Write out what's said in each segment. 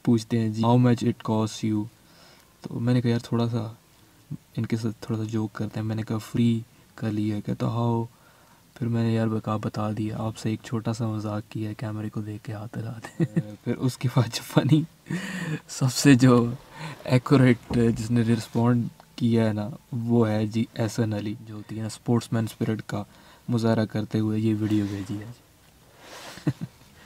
पूछते हैं जी how much it cost you. तो मैंने कहा यार थोड़ा सा इनके साथ थोड़ा सा जोक करते हैं। मैंने कहा फ्री कर लिया। कहता हाउ। फिर मैंने यार बता दिया आपसे एक छोटा सा मजाक किया, कैमरे को देख के हाथ हिलाते फिर उसके बाद जो फनी सबसे जो एक्यूरेट जिसने रिस्पॉन्ड किया है ना वो है जी एहसन अली, जो होती है ना स्पोर्ट्समैन स्पिरिट का मुजाहरा करते हुए ये वीडियो भेजी है जी।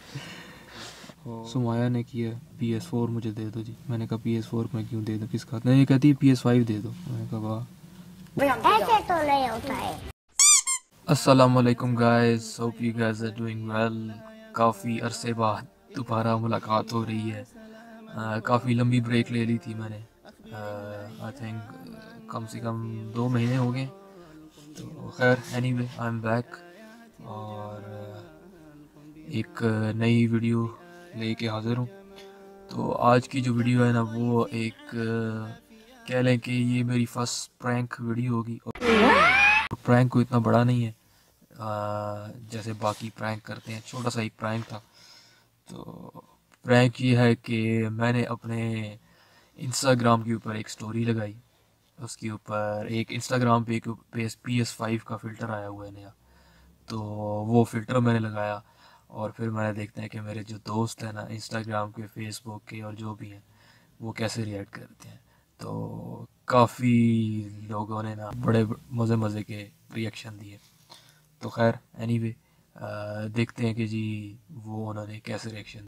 सुमाया ने किया PS4 मुझे दे दो जी। मैंने कहा PS4 मैं क्यों दे दूँ, किसका? नहीं, कहती है PS5 दे दो। मैंने कहा वाह। ऐसे तो नहीं होता है। अस्सलाम वालेकुम guys, hope you guys are doing well. काफ़ी अरसे बाद दोबारा मुलाकात हो रही है। काफ़ी लंबी ब्रेक ले ली थी मैंने। आई थिंक कम से कम 2 महीने हो गए। तो खैर एनीवे आई एम बैक और एक नई वीडियो लेके हाज़िर हूँ। तो आज की जो वीडियो है ना वो एक कह लें कि ये मेरी फर्स्ट प्रैंक वीडियो होगी। और प्रैंक को इतना बड़ा नहीं है जैसे बाकी प्रैंक करते हैं, छोटा सा एक प्रैंक था। तो प्रैंक ये है कि मैंने अपने इंस्टाग्राम के ऊपर एक स्टोरी लगाई। उसके ऊपर एक इंस्टाग्राम पे एक PS5 का फ़िल्टर आया हुआ है नया। तो वो फ़िल्टर मैंने लगाया और फिर मैंने देखते हैं कि मेरे जो दोस्त हैं ना इंस्टाग्राम के, फेसबुक के और जो भी हैं वो कैसे रिएक्ट करते हैं। तो काफ़ी लोगों ने ना बड़े मज़े मज़े के रिएक्शन दिए। तो खैर एनीवे देखते हैं कि जी वो उन्होंने कैसे रिएक्शन।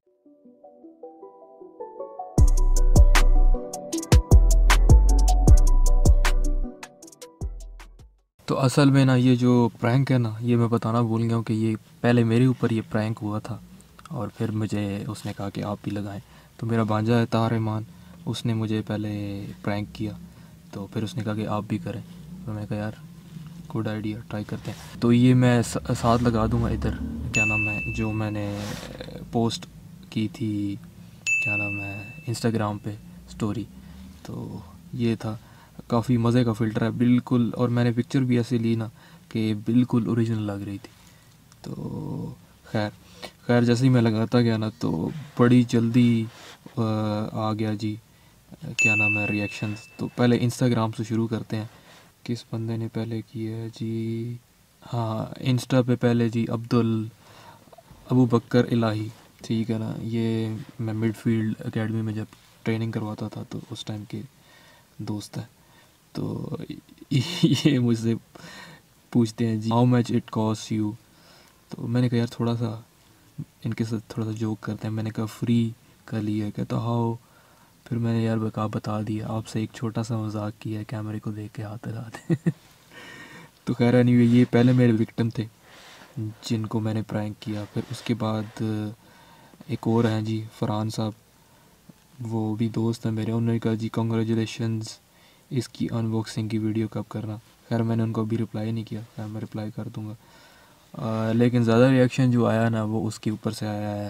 तो असल में ना ये जो प्रैंक है ना ये मैं बताना भूल गया हूँ कि ये पहले मेरे ऊपर ये प्रैंक हुआ था और फिर मुझे उसने कहा कि आप भी लगाएं। तो मेरा भांजा है तार रहमान, उसने मुझे पहले प्रैंक किया तो फिर उसने कहा कि आप भी करें। तो मैंने कहा यार गुड आइडिया, ट्राई करते हैं। तो ये मैं साथ लगा दूंगा इधर, क्या नाम है, जो मैंने पोस्ट की थी, क्या नाम है, इंस्टाग्राम पे स्टोरी। तो ये था, काफ़ी मज़े का फ़िल्टर है बिल्कुल। और मैंने पिक्चर भी ऐसे ली ना कि बिल्कुल ओरिजिनल लग रही थी। तो खैर खैर जैसे ही मैं लगाता गया ना तो बड़ी जल्दी आ गया जी, क्या नाम है, रिएक्शंस। तो पहले इंस्टाग्राम से शुरू करते हैं। किस बंदे ने पहले किया है जी? हाँ, इंस्टा पे पहले जी अबू बकर इलाही, ठीक है ना। ये मैं मिडफील्ड एकेडमी में जब ट्रेनिंग करवाता था तो उस टाइम के दोस्त है। तो ये मुझसे पूछते हैं जी how much it cost you. तो मैंने कहा यार थोड़ा सा इनके साथ थोड़ा सा जोक करते हैं। मैंने कहा फ्री कर लिया। कहता हाउ। फिर मैंने यार बता दिया आपसे एक छोटा सा मजाक किया, कैमरे को देख के हाथ हिलाते तो खैर एनीवे ये पहले मेरे विक्टिम थे जिनको मैंने प्रैंक किया। फिर उसके बाद एक और हैं जी फरहान साहब, वो भी दोस्त हैं मेरे। उन्होंने कहा जी कॉन्ग्रेचुलेशंस, इसकी अनबॉक्सिंग की वीडियो कब करना। खैर मैंने उनको अभी रिप्लाई नहीं किया, खैर मैं रिप्लाई कर दूँगा। लेकिन ज़्यादा रिएक्शन जो आया ना वो उसके ऊपर से आया है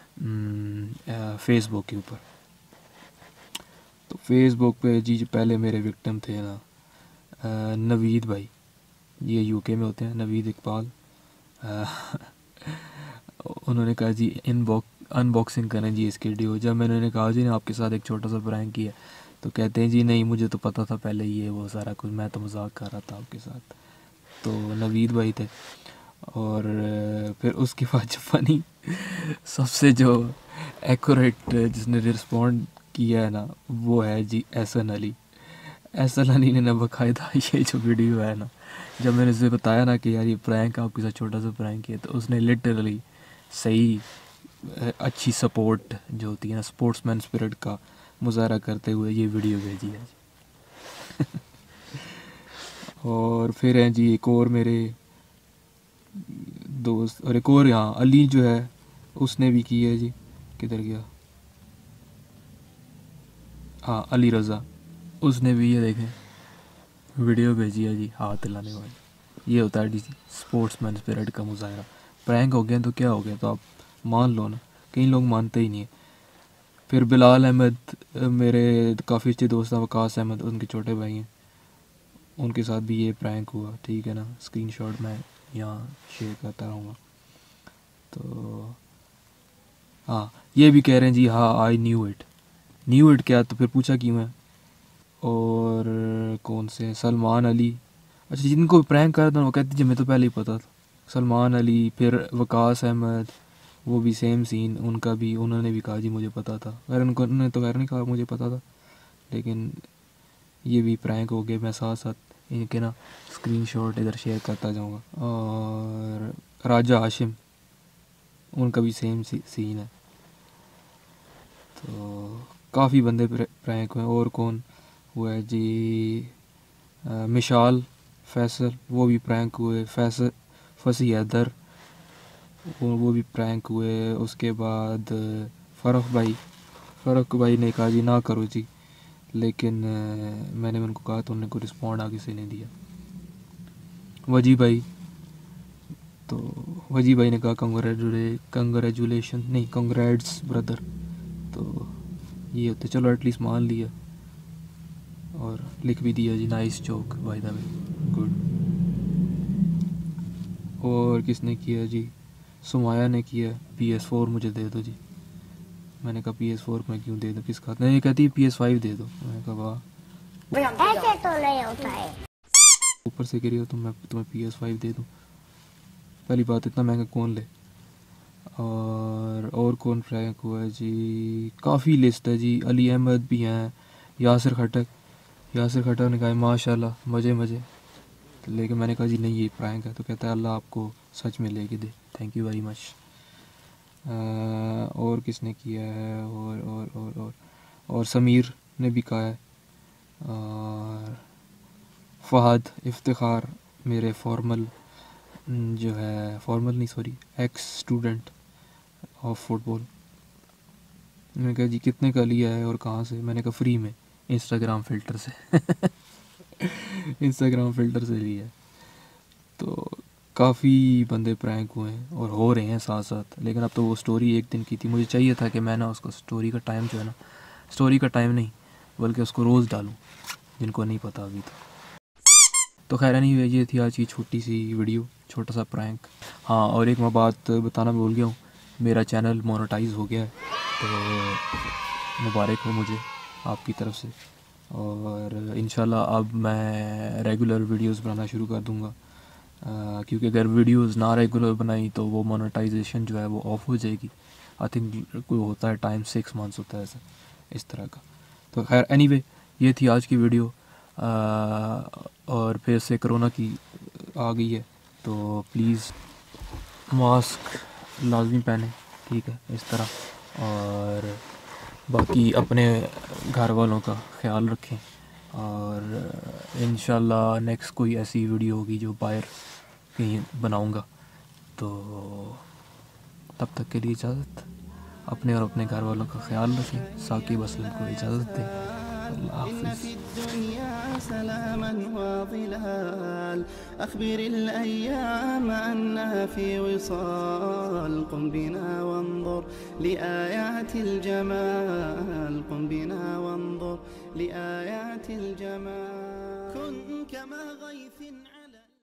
फेसबुक के ऊपर। तो फेसबुक पे जी जो पहले मेरे विक्टिम थे ना नवीद भाई, ये यूके में होते हैं, नवीद इकबाल। अ, उन्होंने कहा जी अनबॉक्सिंग करें जी इसकी वीडियो। जब मैंने उन्हें कहा जी ने आपके साथ एक छोटा सा प्रैंक किया, तो कहते हैं जी नहीं मुझे तो पता था पहले, ये वो सारा कुछ, मैं तो मजाक कर रहा था आपके साथ। तो नवीद भाई थे। और फिर उसके बाद जो फनी सबसे जो एक्यूरेट जिसने रिस्पॉन्ड किया है ना वो है जी एहसन अली। एहसन अली ने ना बाकायदा ये जो वीडियो है ना, जब मैंने उसे बताया ना कि यार ये प्रैंक आपके साथ छोटा सा प्रैंक किया, तो उसने लिटरली सही अच्छी सपोर्ट जो होती है ना स्पोर्ट्समैन स्पिरिट का मुजाहरा करते हुए ये वीडियो भेजी है जी। और फिर हैं जी एक और मेरे दोस्त, और एक और यहाँ अली जो है उसने भी की है जी। किधर गया? हाँ अली रज़ा, उसने भी ये देखें वीडियो भेजी है जी हाथ हिलाने वाली। ये होता है जी स्पोर्ट्समैन स्पिरिट का मुजाहरा। प्रैंक हो गया तो क्या हो गया, तो आप मान लो ना, कई लोग मानते ही नहीं है। फिर बिलाल अहमद, मेरे काफ़ी अच्छे दोस्त हैं, वकास अहमद उनके छोटे भाई हैं, उनके साथ भी ये प्रैंक हुआ, ठीक है ना। स्क्रीनशॉट मैं यहाँ शेयर करता रहूँगा। तो हाँ ये भी कह रहे हैं जी हाँ I knew it, knew it क्या, तो फिर पूछा क्यों है। और कौन से, सलमान अली, अच्छा जिनको प्रैंक कर था वो कहती थी, मैं तो पहले ही पता था। सलमान अली, फिर वकास अहमद, वो भी सेम सीन उनका भी, उन्होंने भी कहा जी मुझे पता था। खैर उन्होंने तो खैर नहीं कहा मुझे पता था, लेकिन ये भी प्रैंक हो गए। मैं साथ साथ इनके ना स्क्रीनशॉट इधर शेयर करता जाऊँगा। और राजा हाशिम, उनका भी सेम सीन है। तो काफ़ी बंदे प्रैंक हुए। और कौन हुआ है जी, मिशाल फैसल, वो भी प्रैंक हुए। फैसल फसी हैदर, वो भी प्रैंक हुए। उसके बाद फ़ारूक भाई ने कहा जी ना करो जी, लेकिन मैंने उनको कहा तो उन्होंने कोई रिस्पॉन्ड आगे से नहीं दिया। वजी भाई, तो वजी भाई ने कहा कंग्रेचुलेशन नहीं, कंग्रेट्स ब्रदर। तो ये होते, चलो एटलीस्ट मान लिया और लिख भी दिया जी nice joke by the way, good. और किसने किया जी, सुमाया ने किया, PS4 मुझे दे दो जी। मैंने कहा PS4 मैं क्यों दे दूँ, किसका, नहीं कहती PS5 दे दो। मैंने कहा वाह, ऐसे तो नहीं होता है। ऊपर से गिरी हो तो मैं तुम्हें PS5 दे दूँ, पहली बात इतना महंगा कौन ले। और कौन प्रैंक हुआ है जी, काफ़ी लिस्ट है जी। अली अहमद भी हैं, यासिर खटक ने कहा माशाल्लाह मज़े मज़े, लेकिन मैंने कहा जी नहीं ये प्रैंक है, तो कहता है अल्लाह आपको सच में लेके दे, थैंक यू वेरी मच। और किसने किया है, और समीर ने भी कहा है। और फ़हद इफ्तिखार, मेरे फॉर्मल जो है, फॉर्मल नहीं sorry, ex student of football. मैंने कहा जी कितने का लिया है और कहाँ से, मैंने कहा फ्री में, इंस्टाग्राम फ़िल्टर से इंस्टाग्राम फ़िल्टर से लिया है। तो काफ़ी बंदे प्रैंक हुए हैं और हो रहे हैं साथ साथ। लेकिन अब तो वो स्टोरी एक दिन की थी, मुझे चाहिए था कि मैं ना उसको स्टोरी का टाइम जो है ना, स्टोरी का टाइम नहीं बल्कि उसको रोज़ डालूं, जिनको नहीं पता अभी तो खैर नहीं, ये थी आज की छोटी सी वीडियो, छोटा सा प्रैंक। हाँ, और एक मैं बात बताना भूल गया हूँ, मेरा चैनल मोनेटाइज हो गया है, तो मुबारक हो मुझे आपकी तरफ से। और इंशाल्लाह अब मैं रेगुलर वीडियोस बनाना शुरू कर दूँगा, क्योंकि अगर वीडियोस ना रेगुलर बनाई तो वो मोनेटाइजेशन जो है वो ऑफ हो जाएगी। आई थिंक कोई होता है टाइम 6 मंथ्स होता है ऐसा, इस तरह का। तो खैर एनीवे, ये थी आज की वीडियो। और फिर से कोरोना की आ गई है, तो प्लीज़ मास्क लाजमी पहने, ठीक है, इस तरह। और बाकी अपने घर वालों का ख्याल रखें। और इंशाल्लाह नेक्स्ट कोई ऐसी वीडियो होगी जो बाहर कहीं बनाऊंगा, तो तब तक के लिए इजाज़त। अपने और अपने घर वालों का ख्याल रखें। साकिब असलम को इजाज़त दें। अल्लाह हाफ़िज़। سلاما وظلال أخبر الأيام أنها في وصال قم بنا وانظر لآيات الجمال قم بنا وانظر لآيات الجمال كن كما غيث